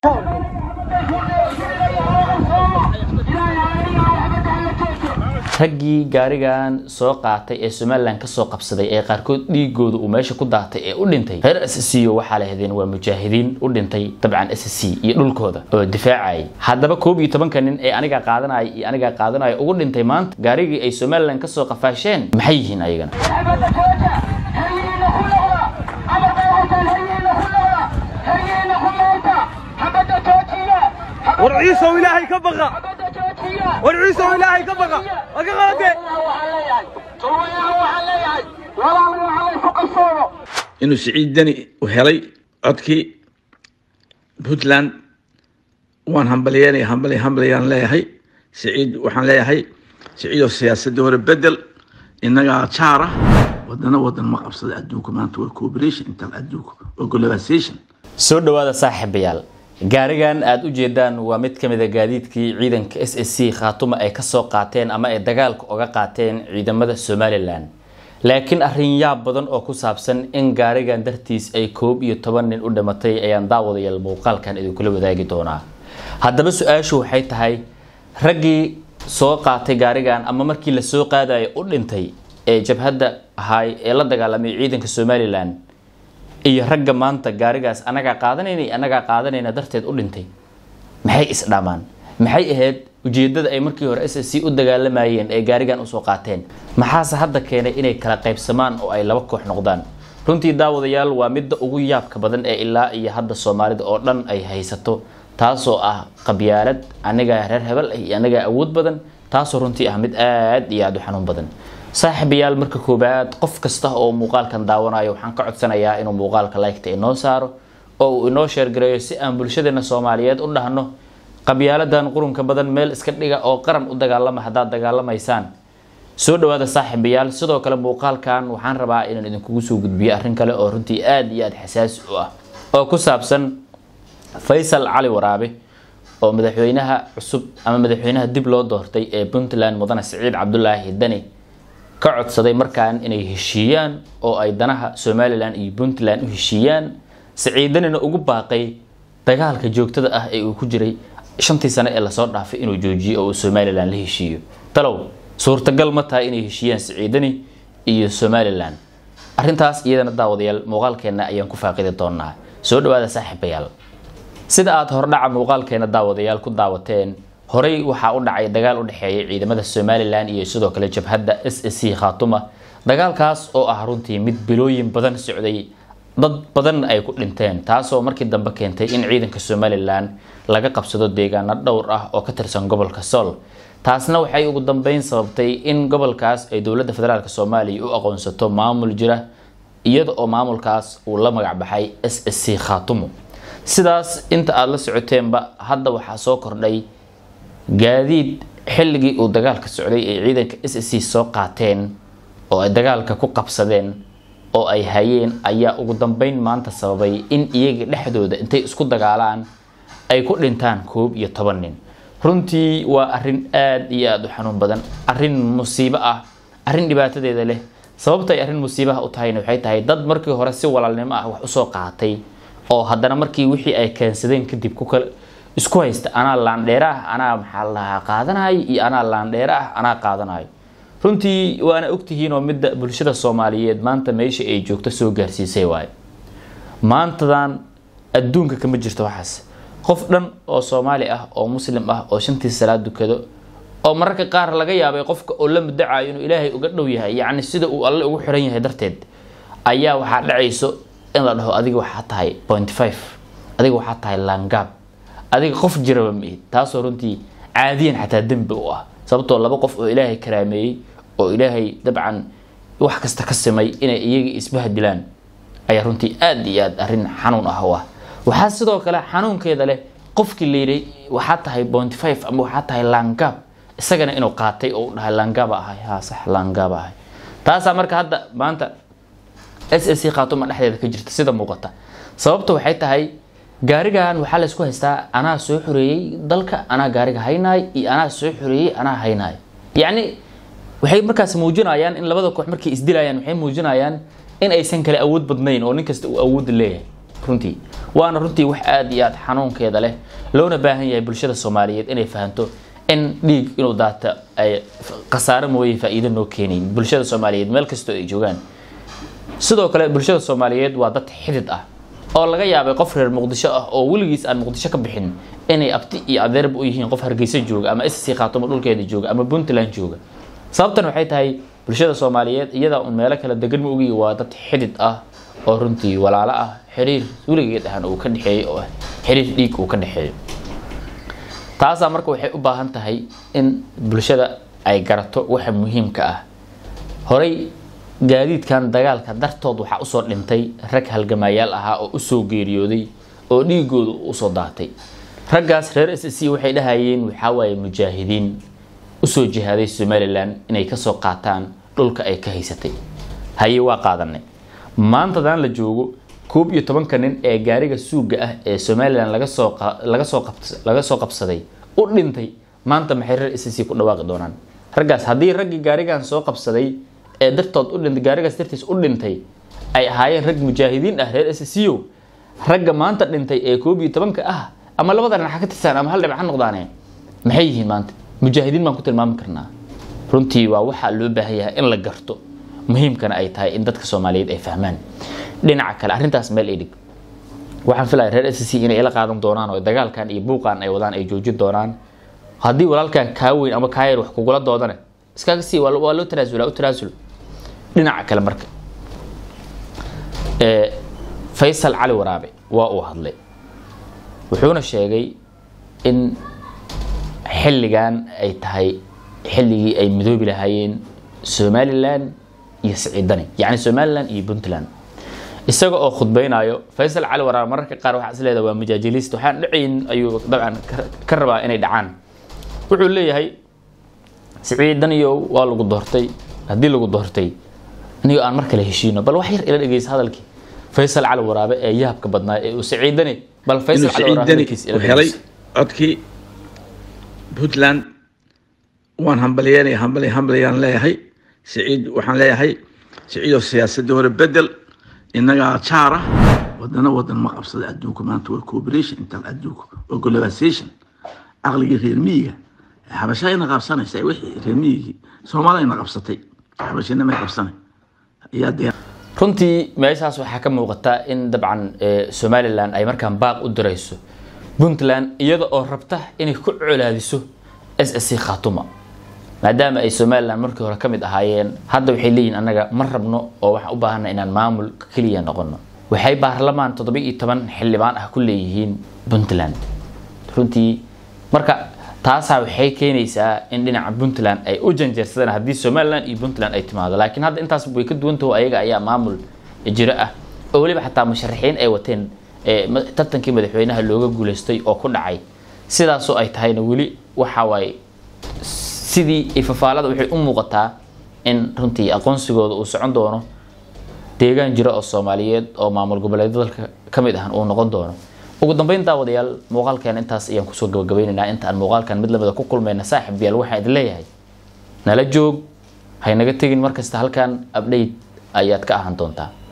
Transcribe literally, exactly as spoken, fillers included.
raggii gaarigan soo qaatay ee Somaliland ka soo qabsaday ee qaarkood dhiigooda uu meesha ku daatay ee u dhintay reer S C waxa la hadeen waa mujaahidiin u dhintay tabcan S C iyo dhulkooda oo difaacay haddaba koob iyo toban nin ee aniga qaadanay iyo aniga qaadanay ugu dhintay maanta gaarigii ay Somaliland ka soo qafaasheen maxay yihiin ayagana ورعيسه إلهي كبغى ورعيسه إلهي كبغى أقعده إنه سعيد دني وهلي عدكي بوتلاند وان همبلياني همبلي همبليان لا هي سعيد وحن لا هي سعيد السياسة دور بدل إنها شارة ودنا ودنا ما قبصد أدوك ما أنتوا الكوبريشن أنت الأدوك وجلوباسيشن سود هذا صاحب بيال gaarigan aad u jeedaan waa mid kamid ah gaadiidkii ciidanka S S C khaatuma ay ka soo qaateen ama ay dagaalka uga qaateen ciidamada Somaliland laakiin arrin yaab badan oo ku saabsan in gaarigan dartiis ay koob iyo toban nin u dhimatay ayaan daawadayal muuqaalkan idin kula wadaagi doonaa haddaba su'aashu waxay tahay raggii soo qaatay gaarigan ama markii la soo qaadayo u dhintay ee jabhadda ahay ee la dagaalamay ciidanka Somaliland iyo ragga maanta gaarigaas anaga qaadanayna anaga qaadanayna darteed u dhintay maxay is dhamaan maxay ahayd ujeedada ay markii hore S S C u dagaalamayeen ee gaarigan u soo qaateen maxaase hadda keenay inay kala qaybsamaan oo ay laba koox noqdaan runtii daawadayaal waa mid ugu yaabka badan ee ilaa iyo hadda Soomaalida oo dhan ay haysato taasoo ah qabyaalad aniga reer hebel iyo aniga awood badan taasoo runtii ah mid aad iyo aad u xanuun badan saaxiibayaal marka koobaad qof kasta oo muuqaalkan daawanayo waxaan ka codsanayaa inuu muuqaalka like-ta inoo saaro oo uu inoo share gareeyo si aan bulshadeena Soomaaliyeed u dhahno qabyaaladan qurunka badan meel iska dhiga oo qaran u dagaalama hadaa dagaalamaysaan soo dhawaada saaxiibayaal sidoo kale muuqaalkan waxaan rabaa inaan idinkugu soo gudbiyo arrin kale oo runtii aad iyo aad xasaasi u ah oo ku saabsan Faysal Cali Waraabe oo madaxweynaha cusub ama madaxweynaha dib loo doortay ee Puntland mudane Siciid Cabdullaahi Dani ka codsaday markaan inay heshiiyaan oo ay danaha Somaliland iyo Puntland u heshiiyaan Siciidanina ugu baaqay dagaalka joogtada ah ee uu ku jiray shantii sano ee la soo dhaafay inuu joojiyo oo Somaliland la heshiiyo talow suurtagal ma tahay inay heshiiyaan Siciidani iyo Somaliland arrintaas iyadana daawadayaal muuqaalkeena ayaan ku faaqidi doonaa soo dhawaada saaxiibayaal sida aad hordhaca muuqaalkeena daawadayaal ku daawateen horay waxa u dhacay dagaal u dhaxeeyay ciidamada Somaliland iyo sidoo kale jabhadda S S C khaatuma dagaalkaas oo ah runtii mid bilooyin badan socday dad badan ay ku dhinteen taasoo markii dambe keentay in ciidanka Somaliland laga qabsado deegaano dhowr ah oo ka tirsan gobolka Sool taasna waxay ugu dambeyn sababtay in gobolkaas ay dawladda federaalka Soomaaliya u aqoonsato maamul jira iyada oo maamulkaas uu la magac baxay S S C khaatumo sidaas inta aad la socoteenba hadda waxa soo kordhay gaadiid xilligii uu dagaalka socday ee ciidanka S S C soo qaateen oo ay dagaalka ku qabsadeen oo ay hayeen ayaa ugu dambeyn maanta sababay in iyaga dhexdooda intay isku dagaalaan ay ku dhintaan koob iyo toban nin runtii waa arrin aad iyo aad u xanuun badan arrin musiibo ah arrin dhibaatadeeda leh sababtay arrin musiibaha u tahayna waxay tahay dad markii hore si walaalnimo ah wax u soo qaatay oo haddana markii wixii ay keensadeen kadib ku kala isku haysta ana laandheera ana maxaa la qaadanay iyo ana laandheera ana qaadanay runtii waana ogtihiin oo mid bulshada Soomaaliyeed maanta meesha ay joogto soo gaarsiisay waay maantadan adduunka kama jirto waxaas qof dhan oo Soomaali ah oo muslim ah oo shantii salaad dukado oo mararka qaar laga yaabay qofka oo la muddacayo inuu Ilaahay uga dhow yahay yaani sida uu Alle ugu xiran yahay darteed ayaa waxa dhacayso in la dhaho adiga waxa tahay point five adiga waxa tahay laangab adiga qof jiraba mid taasoo runtii caadiyan xataa dambi u ah sababtoo laba qof oo Ilaahay karaameeyay oo Ilaahay dabcan wax kasta ka samay inay iyaga isbahdilaan ay runtii aad iyo aad arrin xanuun ah waxa sidoo kale xanuunkeeda leh qofkii leeyahay waxa tahay point five ama waxa tahay laangab isagana inuu qaatay oo dhahay laangab ahay ha sax laangab ahay taas marka hadda maanta S S C khaatuma dhexdeeda ka jirta sida muuqata sababtu waxay tahay gaarigan waxa la isku haystaa ana soo xureeyay dalka ana gaariga haynaay iyo ana soo xureeyay ana haynaay yaani waxay markaas muujinayaan in labada koox markay isdilayaan waxay muujinayaan in aysan kala awood badnayn oo nin kasta uu awood leeyahay runtii waana runtii wax aad iyo aad xanuunkeeda leh loona baahan yahay bulshada Soomaaliyeed inay fahanto in dhiig inuu daata ay qasaaro mooyay faa'iido noo keenin bulshada Soomaaliyeed meel kasto ay joogaan sidoo kale bulshada Soomaaliyeed waa dad xidid ah oo laga yaabay qof reer Muqdisho ah oo wiligiis aan Muqdisho ka bixin inay abti iyo adeerba u yihiin qof Hargeysa jooga ama S C Khaatumo dhulkeeda jooga ama Puntland jooga sababtan waxay tahay bulshada Soomaaliyeed iyada oo meel kala degan ma ogi waa dad xidid ah oo runtii walaalo ah xiriir wiligeed ahaan uu ka dhaxeeyo oo xiriir dhiig uu ka dhaxeeyo taasa marka waxay u baahan tahay in bulshada ay garato waxa muhiimka ah horay gaadiidkan dagaalka dartood waxa u soo dhintay rag halgamayaal ah oo u soo geeriyooday oo dhiigoodu u soo daatay raggaas reer S C waxay dhahayeen waxa way mujaahidiin u soo jihaaday Somaliland inay ka soo qaataan dhulka ay ka haysatay haye waa qaadanay maanta daan la joogo koob iyo toban nin ee gaariga suuga ah ee Somaliland laga soo laga soo qabtay laga soo qabsaday u dhintay maanta maxay reer S C ku dhawaaqi doonaan raggaas hadii raggi gaarigan soo qabsaday ee dartood u dhintay gaarigaas dartiis u dhintay ay ahaayeen rag mujaahidiin ah reer S C o ragga maanta dhintay ee koob iyo toban ah ama labada dhinac ka tirsan ama hal dhinac noqdaaneen maxay yihiin maanta mujaahidiin baan ku tilmaami karnaa runtii waa waxa loo baahan yahay in la garto muhiimkana ay tahay in dadka Soomaaliyeed ay fahmaan dhinaca kale arintaas meel ay dhig waxaan filayaa reer S C inay ila qaadan doonaan oo dagaalkan iyo buuqan ay wadaan ay joojin doonaan hadii walaalkan ka weyn ama ka yar wax ku gula doodana iskaga sii waa loo tanaasulaa u tanaasul dhinaca kale marka ee Faysal Cali Waraabe waa uu hadlay wuxuuna sheegay in xilligan ay tahay xilligii ay midoobi lahaayeen Somaliland iyo Siciidani yani Somaliland iyo Puntland isaga oo khudbeynayo Faysal Cali Waraabe mararka qaar waxa isleedahay waa majaajilist waxaan dhicin ayuu dabcan ka rabaa inay dhacaan wuxuu leeyahay Siciidani waa lagu doortay hadii lagu doortay niyo aan mar kale heshiino bal wax yar ila dhageys hadalkii Faysal Cali Waraabe ee yaabka badnaa ee Siciidani bal Faysal Cali Waraabe kiis ila helay codkii Puntland waan hambalyeynay hambalay hambalayaan leeyahay Siciid waxaan leeyahay Siciid oo siyaasadda hore bedel inaga chaara wadana wadan ma qabsada adduunka maanta waa cooperation inta adduunka oo globalization aqliga reer miyiga xabashayna qabsanaysa wixii reer miyiga Soomaaliyana qabsatay xabashayna ma qabsanay iyada runtii meeshaas waxa ka muuqata in dabcan Somaliland ay markaan baaq u dirayso Puntland iyada oo rabta inay ku culaadiso S C Khaatumo maadaama ay Somaliland markii hore kamid ahaayeen hadda waxay leeyihiin anaga ma rabno oo waxa u baahanaa inaan maamul kaliya noqono waxay baarlamaan toddoba iyo toban xildhibaan ah ku leeyihiin Puntland runtii marka taasa waxay keenaysaa in dhinaca Puntland ay u janjeersadaan hadii Somaliland iyo Puntland ay timaado laakiin hadda intaas way ka duwan tahay ayaga ayaa maamul jira ah oo waliba xataa musharaxiin ay wateen ee tartankii madaxweynaha looga guuleystay oo ku dhacay sidaas oo ay tahayna wali waxa way sidii ifafaalada waxay u muuqataa in runtii aqoonsigooda uu socon doono deegaan jira oo Soomaaliyeed oo maamul goboleedyada dalka kamid ah uu noqon doono ugu dambeyn daawadayaal muuqaalkan intaas ayaan ku soo gabagabeynaa inta aan muuqaalkan mid lamada ku kulmayna saaxiibayaal waxa idin leeyahay nala joog haynaga tagin markasta halkan update ayaad ka ahaan doontaa